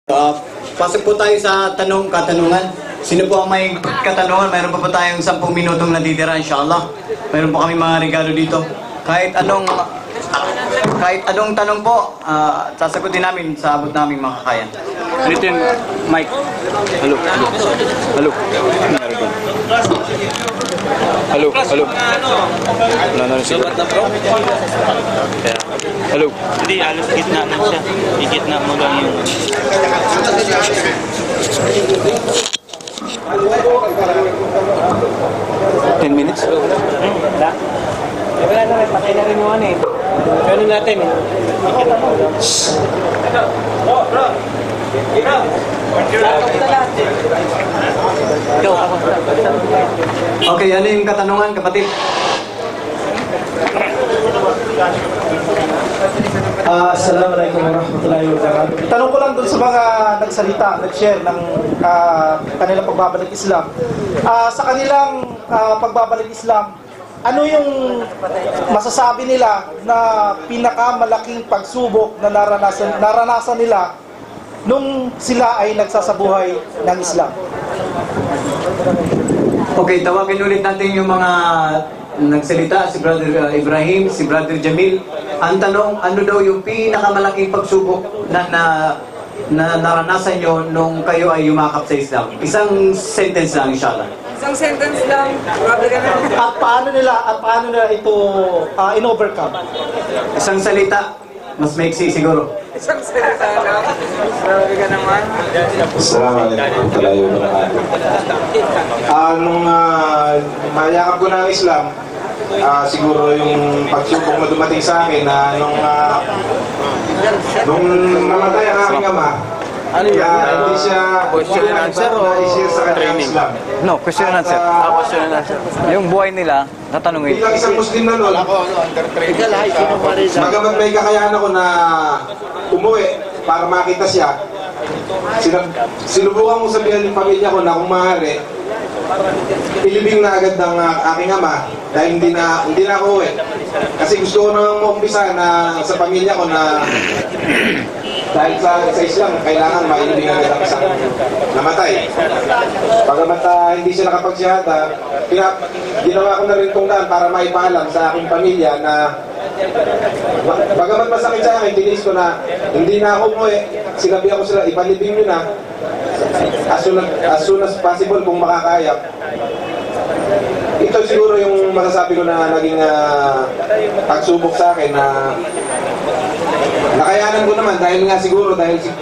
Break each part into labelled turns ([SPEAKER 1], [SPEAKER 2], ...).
[SPEAKER 1] Pasok po tayo sa katanungan. Sino po ang may katanungan? Mayroon pa po tayong 10 minutong natitira, inshallah. Mayroon po kami mga regalo dito. Kahit anong tanong po, sasagutin namin sa abot namin makakaya.
[SPEAKER 2] Dito yung mic. Hello. Hello. Wala na rin siya. Hello.
[SPEAKER 3] Hindi, alos gitna lang siya. Igitna mo lang yung...
[SPEAKER 2] 10 minutes?
[SPEAKER 3] Wala. Wala na rin, patay na rin mo eh. Gano'n natin eh.
[SPEAKER 1] Okay, ano yung katanungan, kapatid?
[SPEAKER 4] Assalamualaikum warahmatullahi wabarakatuh. Tanong ko lang dun sa mga nagsalita, nag-share ng kanilang pagbabalik Islam. Sa kanilang pagbabalik Islam, ano yung masasabi nila na pinakamalaking pagsubok na naranasan nila nung sila ay nagsasabuhay ng Islam?
[SPEAKER 1] Okay, tawagin ulit natin yung mga nagsalita, si Brother Ibrahim, si Brother Jamil. Ang tanong, ano daw yung pinakamalaking pagsubok na naranasan nyo nung kayo ay yumakap sa Islam? Isang sentence lang, inshallah.
[SPEAKER 5] Isang sentence lang, grabe ka na.
[SPEAKER 4] At paano nila ito in-overcome?
[SPEAKER 1] Isang salita, mas maiksi siguro.
[SPEAKER 5] Isang salita lang, grabe ka naman.
[SPEAKER 6] Assalamualaikum warahmatullahi wabarakatuh. Nung mayakap ko ng Islam, siguro yung pagsubok na dumating sa akin na nung namatay ang aking ama, hindi siya
[SPEAKER 2] Question and answer o
[SPEAKER 6] na-share sa kanya ang Islam.
[SPEAKER 2] No, question and answer. Question and answer. Yung buhay nila, tatanungin.
[SPEAKER 6] Bilang isang Muslim na nun, bagamat may kakayahan ako na umuwi para makita siya, sinubukan kong sabihan ng pamilya ko na kung maaari, ilibing na agad ng aking ama dahil hindi na ako uwi. Kasi gusto ko nang maumpisa na sa pamilya ko na dahil sa Islam, kailangan mailibing agad ang isang namatay. Bagamat hindi siya nakapagsyahada, ginawa ko na rin itong daan para maipaalam sa aking pamilya na bagamat masakit sa akin, tinis ko na hindi na ako umuwi. Sinabi ako sila, ipalibing nyo na as soon as possible kung makakaya. Ito siguro yung masasabi ko na naging pagsubok sa akin na nakayanan ko naman dahil nga siguro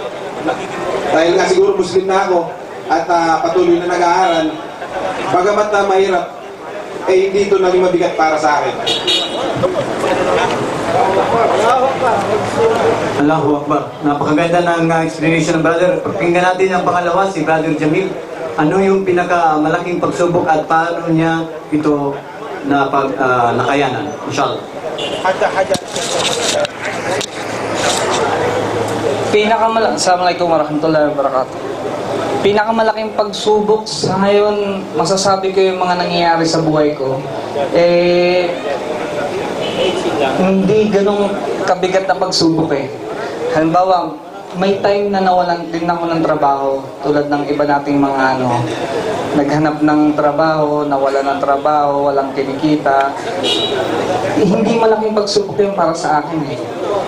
[SPEAKER 6] Muslim na ako at patuloy na nag-aaral. Bagamat na mahirap, hindi ito naging mabigat para sa akin.
[SPEAKER 1] Allahu Akbar. Napakaganda ng explanation ng brother. Pakinggan natin ang pangalawa, si Brother Jamil. Ano yung pinakamalaking pagsubok at paano niya ito nakayanan? Inshallah.
[SPEAKER 7] Assalamualaikum warahmatullahi wabarakatuh. Pinakamalaking pagsubok sa ngayon, masasabi ko yung mga nangyayari sa buhay ko, hindi ganong kabigat na pagsubok eh. Halimbawa, may time na nawalan din ako ng trabaho, tulad ng iba nating mga naghanap ng trabaho, nawala ng trabaho, walang kinikita. Hindi malaking pagsubok yun para sa akin eh.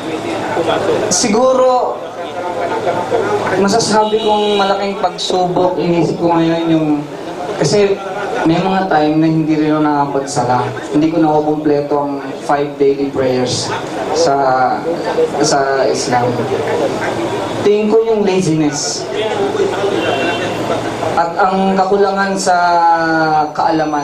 [SPEAKER 7] Siguro, masasabi kong malaking pagsubok, inisip ko ngayon yung, kasi may mga time na hindi rin ako nakapagsala. Hindi ko nakukumpleto ang 5 daily prayers sa Islam. Tingin ko yung laziness at ang kakulangan sa kaalaman.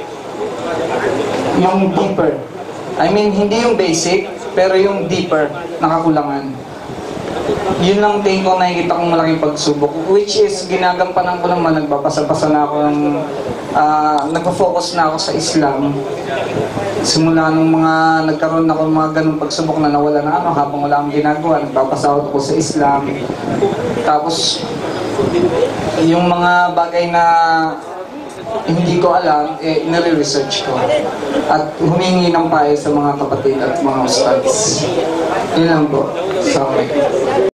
[SPEAKER 7] Yung deeper. I mean, hindi yung basic, pero yung deeper na kakulangan. Yun lang tingin ko nakikita kong malaking pagsubok, which is ginagampanan ko naman, nagbabasa-basa na ako ng nagpo-focus na ako sa Islam. Simula nung nagkaroon ako ng mga ganung pagsubok na nawala na habang wala akong ginagawa, nagbabasa ako sa Islam. Tapos yung mga bagay na hindi ko alam, nire-research ko. At humingi ng payo sa mga kapatid at mga ustads. Yun lang po. Sorry.